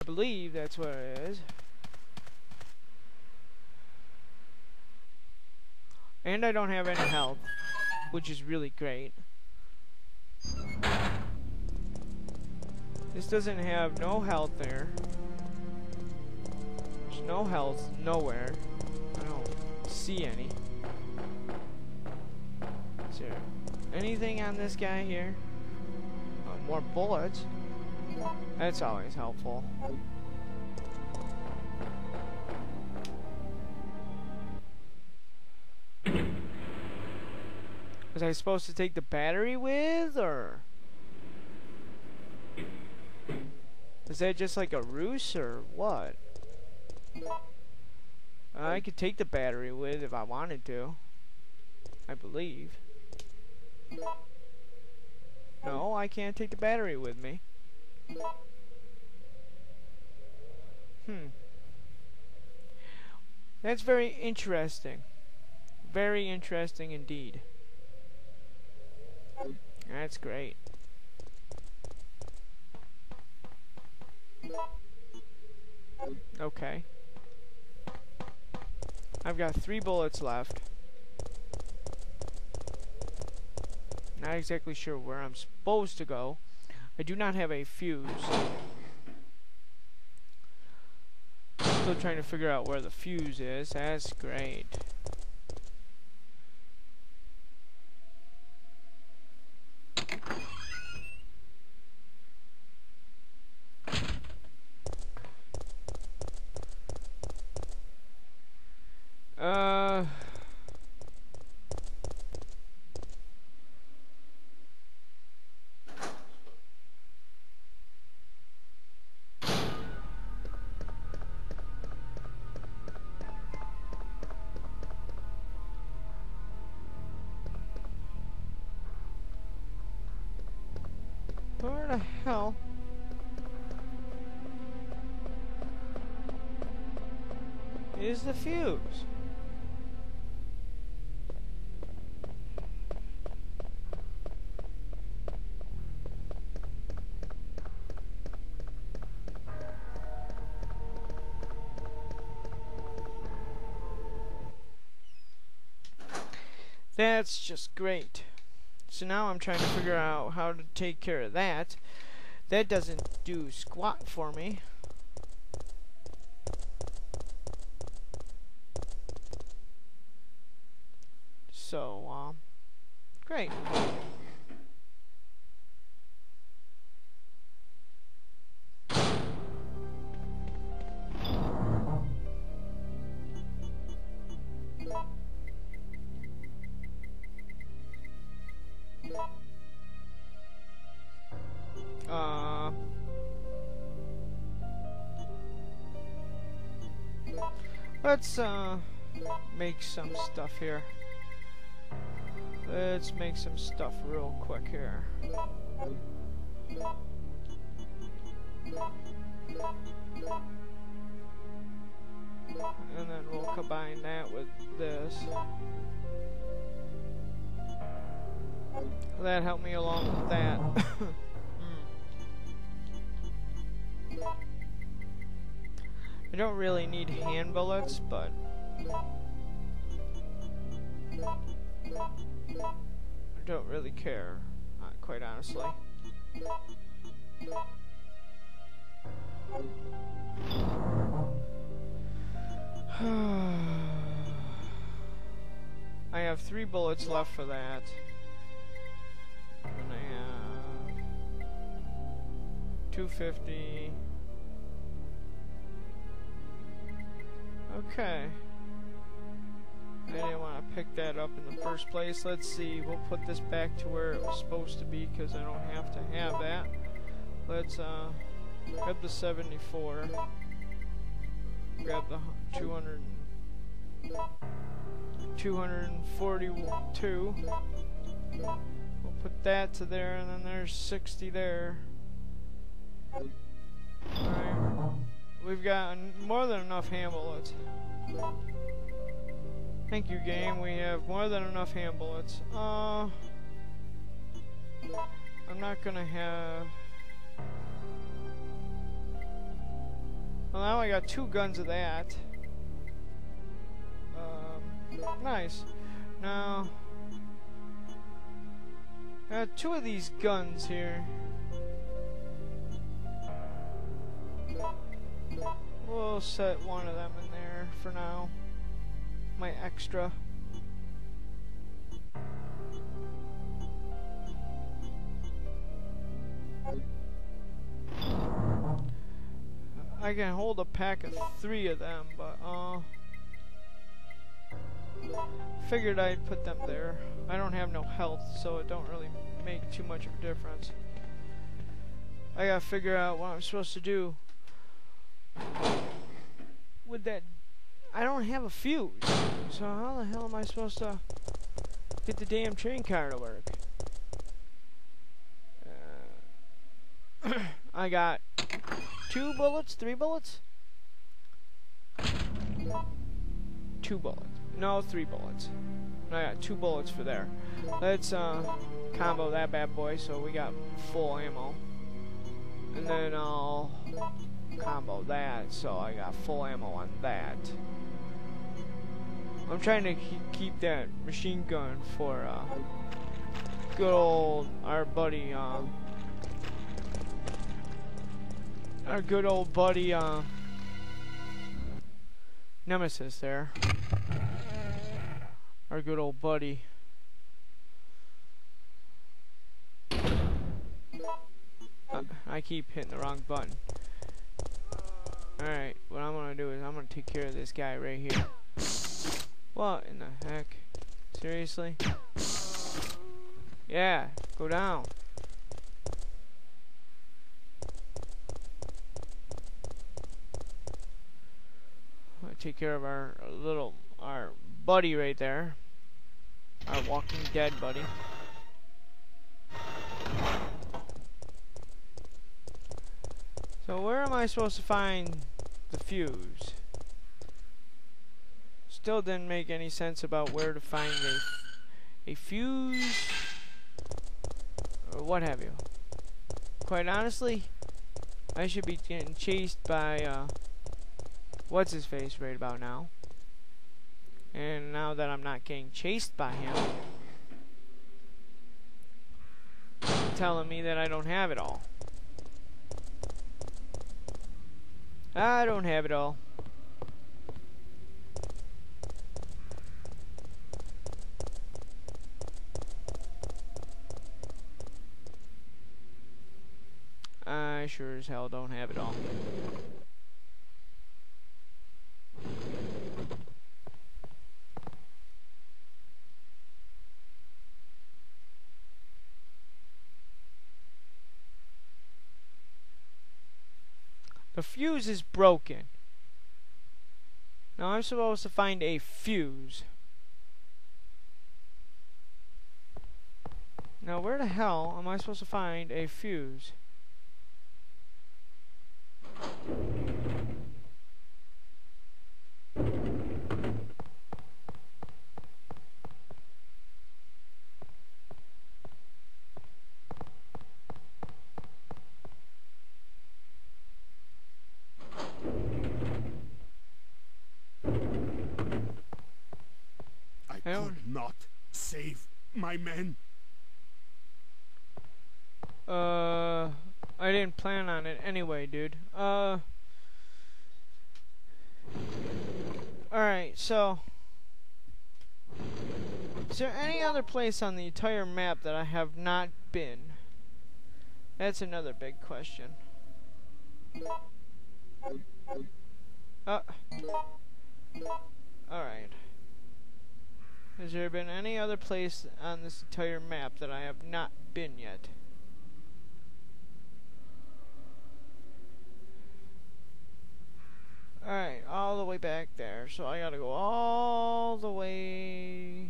believe that's what it is. And I don't have any health, which is really great. This doesn't have no health there. There's no health nowhere. I don't see any. Is there anything on this guy here? More bullets. That's always helpful. Was I supposed to take the battery with, or is that just like a ruse, or what? I could take the battery with if I wanted to, I believe. No, I can't take the battery with me. That's very interesting. Very interesting indeed. That's great. Okay. I've got 3 bullets left. Not exactly sure where I'm supposed to go. I do not have a fuse. Still trying to figure out where the fuse is. That's great. Where the hell is the fuse? That's just great. So now I'm trying to figure out how to take care of that. That doesn't do squat for me. So, great. Let's make some stuff here. Let's make some stuff real quick here. And then we'll combine that with this. That helped me along with that. I don't really need hand bullets, but I don't really care, quite honestly. I have 3 bullets left for that. And I have 250. Okay. I didn't want to pick that up in the first place. Let's see. We'll put this back to where it was supposed to be because I don't have to have that. Let's grab the 74. Grab the 242. We'll put that to there, and then there's 60 there. Alright. We've got more than enough hand bullets. Thank you, game. We have more than enough hand bullets. I'm not gonna have... Well, now I got 2 guns of that. Nice. Now, I got 2 of these guns here. We'll set 1 of them in there for now. My extra. I can hold a pack of 3 of them, but figured I'd put them there. I don't have no health, so it don't really make too much of a difference. I gotta figure out what I'm supposed to do with that. I don't have a fuse, so how the hell am I supposed to get the damn train car to work? I got 2 bullets, 3 bullets? 2 bullets. No, 3 bullets. I got 2 bullets for there. Let's combo that bad boy so we got full ammo. And then I'll combo that so I got full ammo on that. I'm trying to keep that machine gun for good old our buddy Nemesis there. Our good old buddy. I keep hitting the wrong button. Alright, what I'm gonna do is I'm gonna take care of this guy right here. What in the heck? Seriously? Yeah, go down. I'm gonna take care of our buddy right there. Our Walking Dead buddy. So where am I supposed to find the fuse? Still didn't make any sense about where to find a fuse or what have you. Quite honestly, I should be getting chased by what's his face right about now. And now that I'm not getting chased by him, telling me that I don't have it all. I don't have it all. I sure as hell don't have it all. The fuse is broken. Now I'm supposed to find a fuse. Now where the hell am I supposed to find a fuse? I could not save my men. I didn't plan on it anyway, dude. Alright, so is there any other place on the entire map that I have not been? That's another big question. Alright. Has there been any other place on this entire map that I have not been yet? Alright, all the way back there. So I gotta go all the way.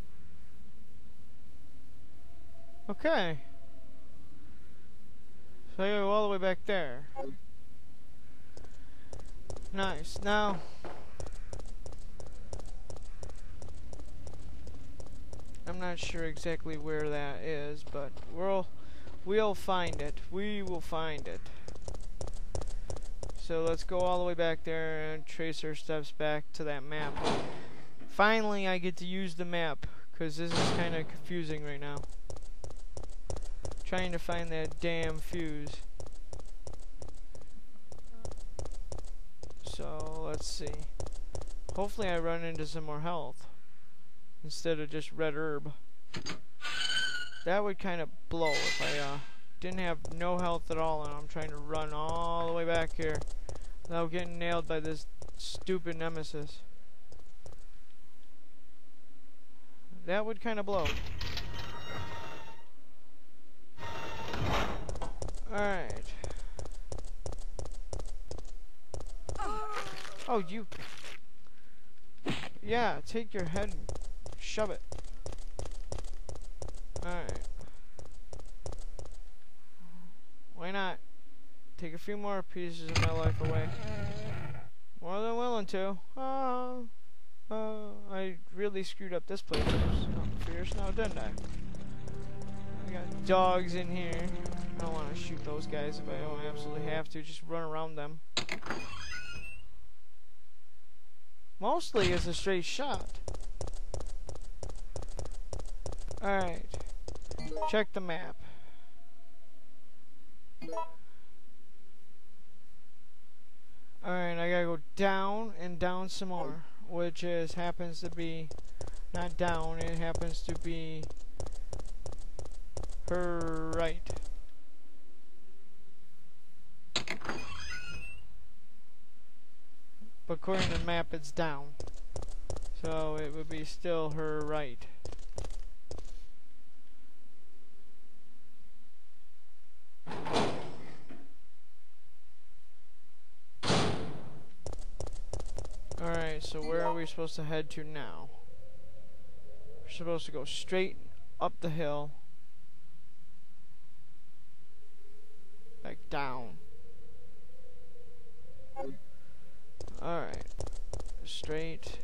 Okay. So I gotta go all the way back there. Nice. Now, I'm not sure exactly where that is, but we'll find it. We will find it. So let's go all the way back there and trace our steps back to that map. Finally, I get to use the map, because this is kind of confusing right now. Trying to find that damn fuse. So, let's see. Hopefully I run into some more health instead of just red herb. That would kind of blow if I didn't have no health at all and I'm trying to run all the way back here without getting nailed by this stupid Nemesis. That would kind of blow. Alright. Oh, you... Yeah, take your head and shove it. Alright. Why not? Take a few more pieces of my life away. More than willing to. I really screwed up this place. Fierce now, didn't I? I got dogs in here. I don't want to shoot those guys if I don't absolutely have to. Just run around them. Mostly it's a straight shot. Alright. Check the map. Alright, I gotta go down and down some more. Which is happens to be not down, it happens to be her right. But according to the map it's down. So it would be still her right. Alright, so where are we supposed to head to now? We're supposed to go straight up the hill. Back down. Alright. Straight.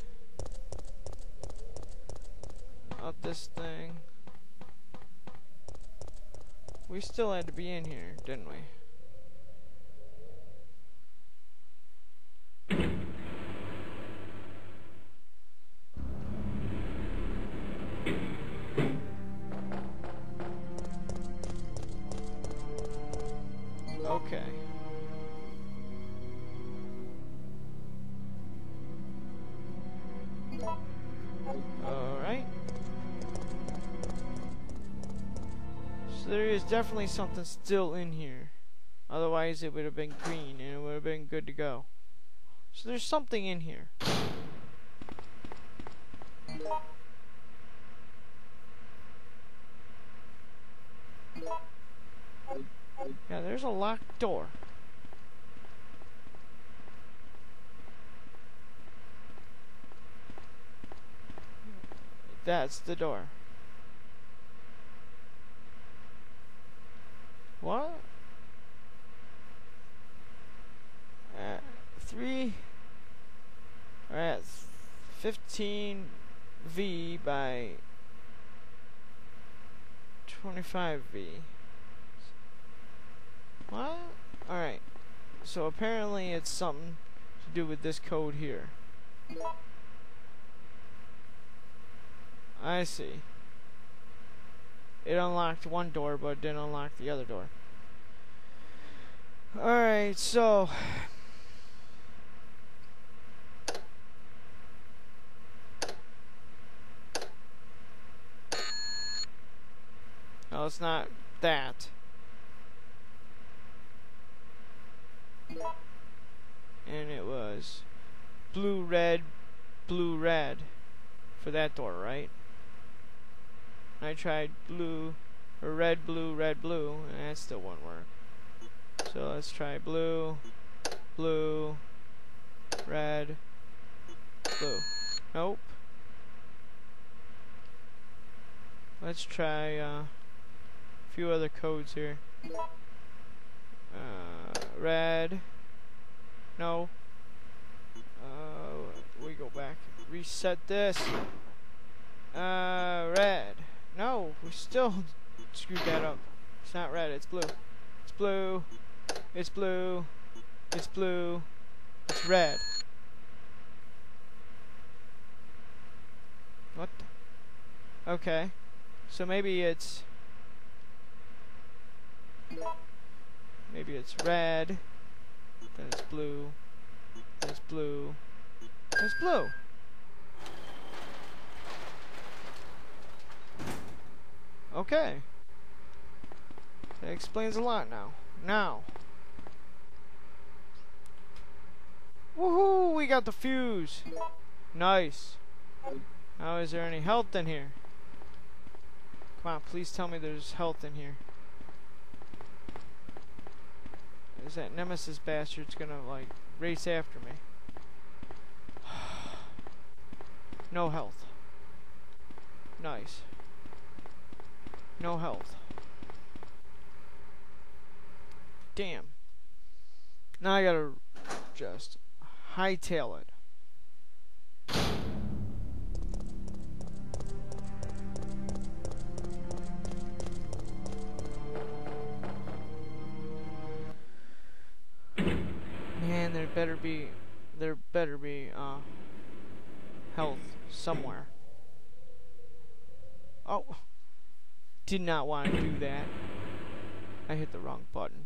Up this thing. We still had to be in here, didn't we? Okay. Alright. So there is definitely something still in here. Otherwise it would have been green and it would have been good to go. So there's something in here. Yeah, there's a locked door. That's the door. What? 15V by 25V. What? Alright. So apparently it's something to do with this code here. I see. It unlocked one door, but it didn't unlock the other door. Alright, so... No, it's not that. And it was blue, red for that door, right? I tried blue, or red, blue, and that still won't work. So let's try blue, red, blue. Nope. Let's try a few other codes here. Red. No. We go back. Reset this. Red. No, we still screwed that up. It's not red, it's blue. It's blue. It's blue. It's blue. It's red. What the? Okay. So maybe it's red. Then it's blue. Then it's blue. Then it's blue. Okay. That explains a lot now. Now. Woohoo! We got the fuse. Nice. Now, is there any health in here? Come on, please tell me there's health in here. Is that Nemesis bastard's gonna, like, race after me? No health. Nice. No health. Damn. Now I gotta just hightail it. Man, there better be health somewhere. Oh, did not want to do that. I hit the wrong button.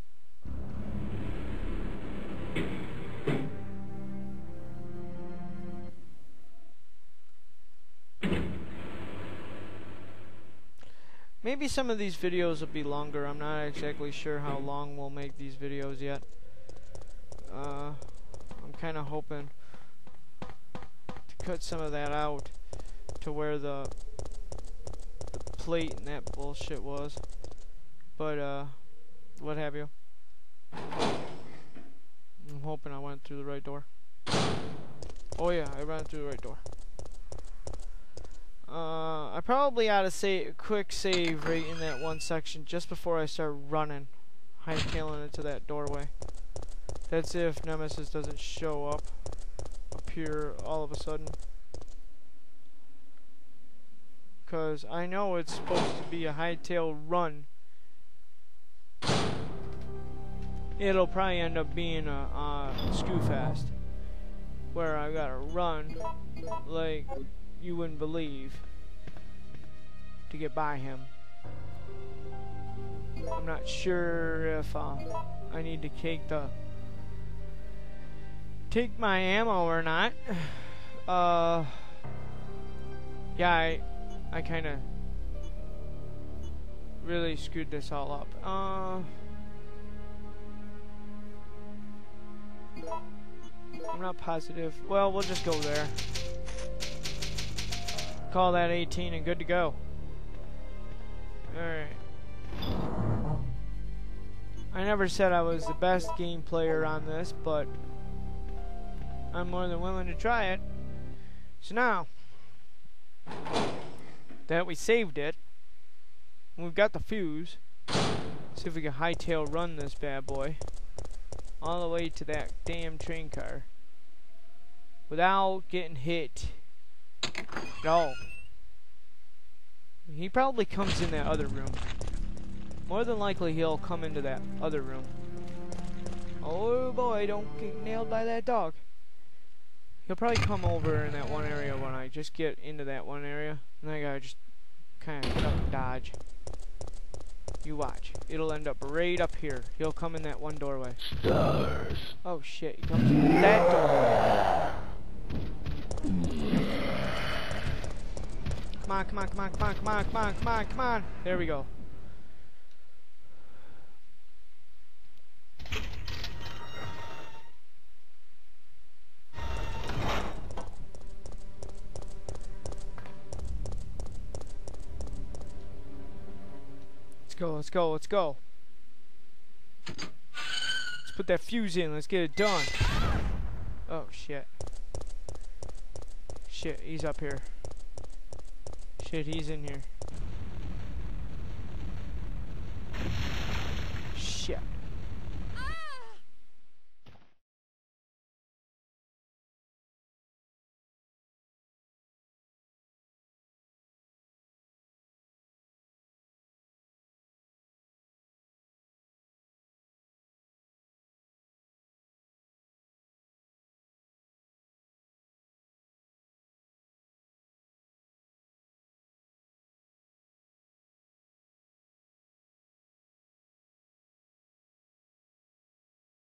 Maybe some of these videos will be longer. I'm not exactly sure how long we'll make these videos yet. I'm kind of hoping to cut some of that out to where the plate and that bullshit was. But, what have you. I'm hoping I went through the right door. Oh yeah, I ran through the right door. I probably ought to say a quick save right in that one section just before I start running, hightailing into that doorway. That's if Nemesis doesn't show up here all of a sudden. Cause I know it's supposed to be a hightail run. It'll probably end up being a screw fast, where I gotta run like you wouldn't believe to get by him. I'm not sure if I need to take my ammo or not. Yeah, I kind of really screwed this all up. I'm not positive. Well, we'll just go there. Call that 18 and good to go. Alright. I never said I was the best game player on this, but I'm more than willing to try it. So now that we saved it, we've got the fuse. See if we can hightail run this bad boy all the way to that damn train car without getting hit at all. He probably comes in that other room. More than likely he'll come into that other room. Oh boy, don't get nailed by that dog. He'll probably come over in that one area when I just get into that one area. And I gotta just kind of duck dodge. You watch. It'll end up right up here. He'll come in that one doorway. Stars. Oh shit, he comes in that doorway. Come on, come on, come on, come on, come on, come on, come on, come on. There we go. Let's go, let's go, let's go. Let's put that fuse in, let's get it done. Oh shit. Shit, he's up here. Shit, he's in here.